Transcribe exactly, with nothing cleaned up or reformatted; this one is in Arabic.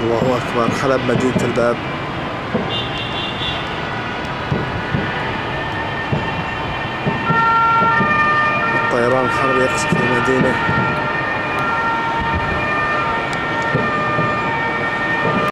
الله أكبر. حلب مدينة الباب. الطيران الحربي يقصف المدينة.